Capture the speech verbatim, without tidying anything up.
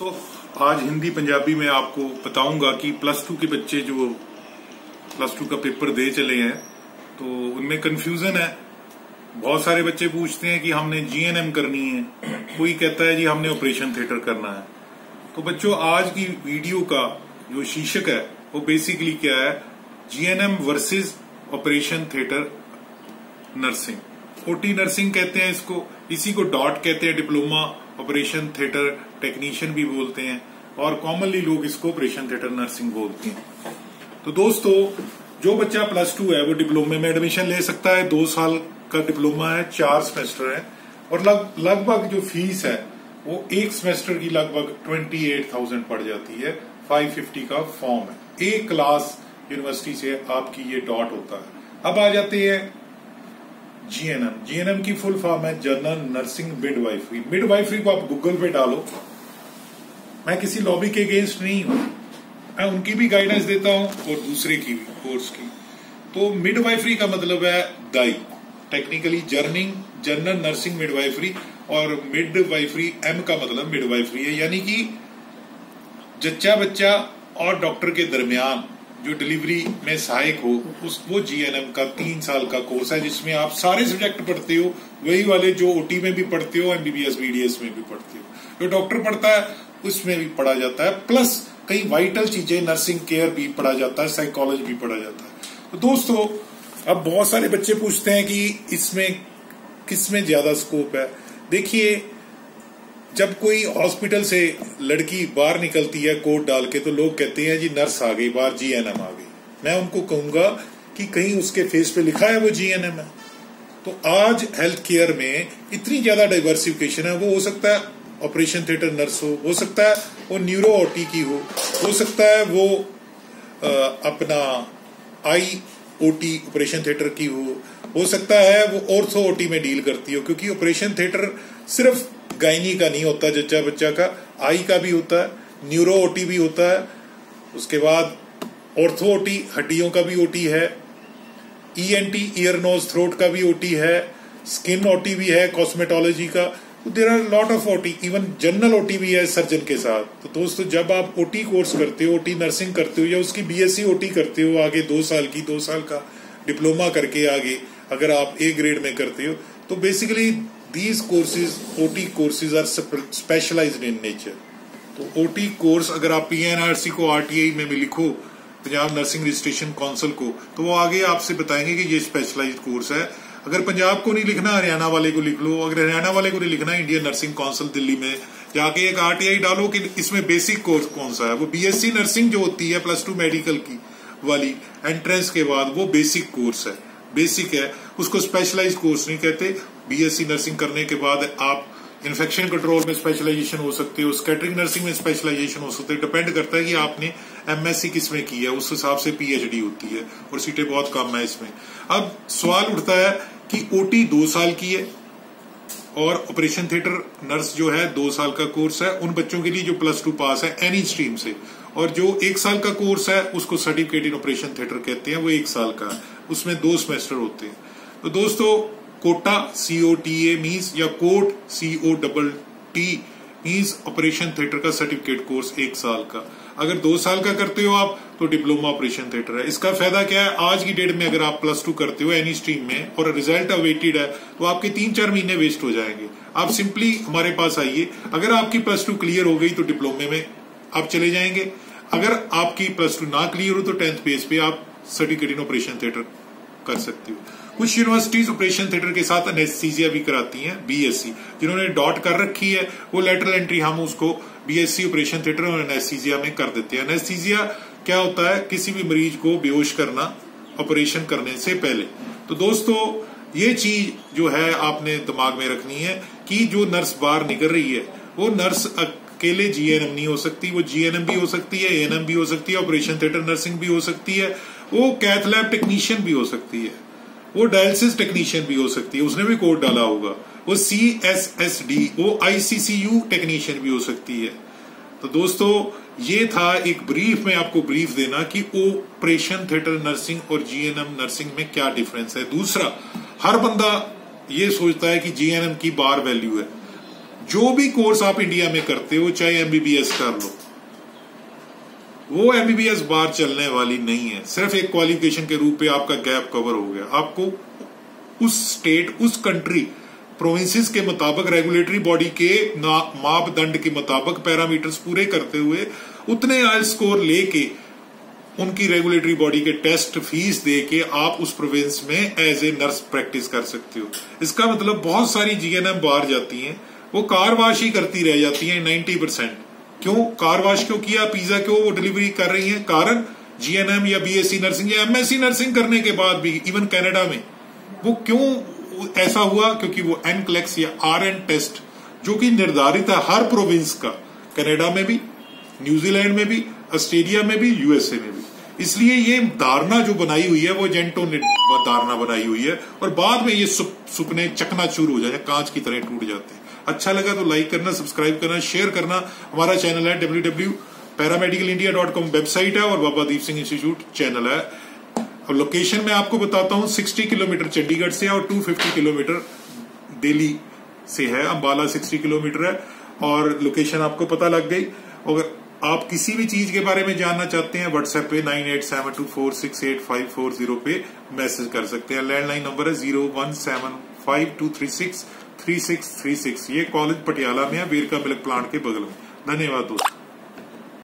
तो आज हिंदी पंजाबी में आपको बताऊंगा कि प्लस टू के बच्चे जो प्लस टू का पेपर दे चले हैं तो उनमें कंफ्यूजन है। बहुत सारे बच्चे पूछते हैं कि हमने जीएनएम करनी है, कोई कहता है जी हमने ऑपरेशन थिएटर करना है। तो बच्चों आज की वीडियो का जो शीर्षक है वो बेसिकली क्या है, GNM versus operation theatre nursing. OT nursing कहते हैं इसको, इसी को डॉट कहते हैं, डिप्लोमा ऑपरेशन थिएटर टेक्नीशियन भी बोलते हैं और कॉमनली लोग इसको ऑपरेशन थिएटर नर्सिंग बोलते हैं। तो दोस्तों जो बच्चा प्लस टू है वो डिप्लोमे में एडमिशन ले सकता है। दो साल का डिप्लोमा है, चार सेमेस्टर है और लग, लगभग जो फीस है वो एक सेमेस्टर की लगभग ट्वेंटी एट थाउजेंड पड़ जाती है। फाइव फिफ्टी का फॉर्म है। एक क्लास यूनिवर्सिटी से आपकी ये डॉट होता है। अब आ जाते हैं जीएनएम। जीएनएम की फुल फॉर्म है जनरल नर्सिंग मिडवाइफरी। मिडवाइफरी को आप गूगल पे डालो। मैं किसी लॉबी के अगेंस्ट नहीं हूं, मैं उनकी भी गाइडेंस देता हूं और दूसरे की भी, कोर्स की। तो मिडवाइफरी का मतलब है दाई, टेक्निकली जर्निंग जनरल नर्सिंग मिडवाइफरी, और मिडवाइफरी एम का मतलब मिडवाइफरी है, यानी कि जच्चा बच्चा और डॉक्टर के दरमियान जो डिलीवरी में सहायक हो, उस वो जीएनएम का तीन साल का कोर्स है जिसमें आप सारे सब्जेक्ट पढ़ते हो, वही वाले जो ओटी में भी पढ़ते हो, एमबीबीएस बीडीएस में भी पढ़ते हो, जो डॉक्टर पढ़ता है उसमें भी पढ़ा जाता है, प्लस कई वाइटल चीजें नर्सिंग केयर भी पढ़ा जाता है, साइकोलॉजी भी पढ़ा जाता है। तो दोस्तों अब बहुत सारे बच्चे पूछते हैं कि इसमें किसमें ज्यादा स्कोप है। देखिए जब कोई हॉस्पिटल से लड़की बाहर निकलती है कोट डाल के तो लोग कहते हैं जी नर्स आ गई बाहर, जीएनएम आ गई। मैं उनको कहूंगा कि कहीं उसके फेस पे लिखा है वो जीएनएम है। तो आज हेल्थ केयर में इतनी ज्यादा डाइवर्सिफिकेशन है, वो हो सकता है ऑपरेशन थिएटर नर्स हो, हो सकता है वो न्यूरो ओटी की हो, हो सकता है वो आ, अपना आई ओटी ऑपरेशन थिएटर की हो, हो सकता है वो ऑर्थो ओटी में डील करती हो, क्योंकि ऑपरेशन थिएटर सिर्फ गायनी का नहीं होता, जच्चा बच्चा का आई का भी होता है, न्यूरो ओटी भी होता है, उसके बाद ऑर्थो ओटी हड्डियों का भी ओटी है, ईएनटी ईयर नोज थ्रोट का भी ओटी है, स्किन ओटी भी है, कॉस्मेटोलॉजी का। तो there are lot of OT, even general OT भी है सर्जन के साथ। तो दोस्तों जब आप ओटी कोर्स करते हो, ओटी नर्सिंग करते हो या उसकी बीएससी ओटी करते हो आगे दो साल की, दो साल का डिप्लोमा करके आगे अगर आप ए ग्रेड में करते हो, तो basically These courses, O T courses are specialized in nature. तो O T कोर्स अगर आप पीएनआरसी को आरटीआई में भी लिखो, पंजाब नर्सिंग रजिस्ट्रेशन काउंसिल को, तो वो आगे आपसे बताएंगे कि ये स्पेशलाइज्ड कोर्स है। अगर पंजाब को नहीं लिखना हरियाणा वाले को लिख लो, अगर हरियाणा वाले को नहीं लिखना इंडियन नर्सिंग काउंसिल दिल्ली में जाके एक आरटीआई डालो कि इसमें बेसिक कोर्स कौन सा है। वो बीएससी नर्सिंग जो होती है प्लस टू मेडिकल की वाली एंट्रेंस के बाद, वो बेसिक कोर्स है, बेसिक है, उसको स्पेशलाइज्ड कोर्स नहीं कहते। बीएससी नर्सिंग करने के बाद आप इन्फेक्शन कंट्रोल में स्पेशलाइजेशन हो सकते हो, स्कैटरिंग नर्सिंग में स्पेशलाइजेशन हो सकते हो, डिपेंड करता है कि आपने एमएससी किसमें की है, उस हिसाब से पीएचडी होती है और सीटें बहुत कम है इसमें। अब सवाल उठता है कि ओटी दो साल की है और ऑपरेशन थिएटर नर्स जो है दो साल का कोर्स है उन बच्चों के लिए जो प्लस टू पास है एनी स्ट्रीम से, और जो एक साल का कोर्स है उसको सर्टिफिकेट इन ऑपरेशन थिएटर कहते हैं, वो एक साल का है, उसमें दो सेमेस्टर होते हैं। तो दोस्तों COTA C O T A means या COTT C O double T means operation theatre का सर्टिफिकेट कोर्स एक साल का। अगर दो साल का करते हो आप तो डिप्लोमा ऑपरेशन थिएटर है। इसका फायदा क्या है, आज की डेट में अगर आप प्लस टू करते हो एनी स्ट्रीम में और रिजल्ट अवेटेड है तो आपके तीन चार महीने वेस्ट हो जाएंगे। आप सिंपली हमारे पास आइए, अगर आपकी प्लस टू क्लियर हो गई तो डिप्लोमे में आप चले जाएंगे, अगर आपकी प्लस टू ना क्लियर हो तो टेंथ बेस पे आप सर्टिफिकेट इन ऑपरेशन थिएटर कर सकती हो। कुछ यूनिवर्सिटीज ऑपरेशन थिएटर के साथ एनेस्थीसिया भी कराती हैं, बीएससी जिन्होंने डॉट कर रखी है वो लेटरल एंट्री हम उसको बीएससी ऑपरेशन थिएटर और एनेस्थीसिया में कर देते हैं। एनेस्थीसिया क्या होता है, किसी भी मरीज को बेहोश करना ऑपरेशन करने से पहले। तो दोस्तों ये चीज जो है आपने दिमाग में रखनी है कि जो नर्स बाहर निकल रही है वो नर्स अकेले जीएनएम नहीं हो सकती, वो जीएनएम भी हो सकती है, एएनएम भी हो सकती है, ऑपरेशन थिएटर नर्सिंग भी हो सकती है, वो कैथ लैब टेक्नीशियन भी हो सकती है, वो डायलिसिस टेक्नीशियन भी हो सकती है, उसने भी कोड डाला होगा, वो सी एस एस डी वो आईसीसीयू टेक्नीशियन भी हो सकती है। तो दोस्तों ये था एक ब्रीफ में आपको ब्रीफ देना कि ऑपरेशन थिएटर नर्सिंग और जीएनएम नर्सिंग में क्या डिफरेंस है। दूसरा, हर बंदा ये सोचता है कि जीएनएम की बार वैल्यू है, जो भी कोर्स आप इंडिया में करते हो, चाहे एमबीबीएस कर लो, वो एमबीबीएस बार चलने वाली नहीं है। सिर्फ एक क्वालिफिकेशन के रूप पे आपका गैप कवर हो गया। आपको उस स्टेट, उस कंट्री, प्रोविंसेस के मुताबिक, रेगुलेटरी बॉडी के मापदंड के मुताबिक पैरामीटर्स पूरे करते हुए उतने आयल स्कोर लेके उनकी रेगुलेटरी बॉडी के टेस्ट फीस दे के आप उस प्रोविंस में एज ए नर्स प्रैक्टिस कर सकते हो। इसका मतलब बहुत सारी जीएनएम बाहर जाती हैं, वो कार वाश ही करती रह जाती हैं नाइन्टी परसेंट। क्यों कार वाश क्यों किया, पिज्जा क्यों वो डिलीवरी कर रही है? कारण जीएनएम या बीएससी नर्सिंग या एमएससी नर्सिंग करने के बाद भी इवन कनाडा में वो क्यों ऐसा हुआ? क्योंकि वो एनक्लेक्स या आरएन टेस्ट जो कि निर्धारित है हर प्रोविंस का, कनाडा में भी, न्यूजीलैंड में भी, ऑस्ट्रेलिया में भी, यूएसए में भी। इसलिए ये धारणा जो बनाई हुई है वो एजेंटों ने धारणा बनाई हुई है और बाद में ये सुपने चकनाचूर हो जाते हैं, कांच की तरह टूट जाते हैं। अच्छा लगा तो लाइक करना, सब्सक्राइब करना, शेयर करना। हमारा चैनल है W W W dot paramedical India dot com website है और बाबा दीप सिंह इंस्टीट्यूट चैनल है। और लोकेशन मैं आपको बताता हूँ, साठ किलोमीटर चंडीगढ़ से और दो सौ पचास किलोमीटर दिल्ली से है। अंबाला साठ किलोमीटर है और लोकेशन आपको पता लग गई। अगर आप किसी भी चीज के बारे में जानना चाहते हैं, व्हाट्सएप पे nine eight seven two four six eight five four zero पे मैसेज कर सकते हैं। लैंडलाइन नंबर है zero one seven five two three six three six three six. ये कॉलेज पटियाला में है, वेरका मिल्क प्लांट के बगल में। धन्यवाद दोस्तों।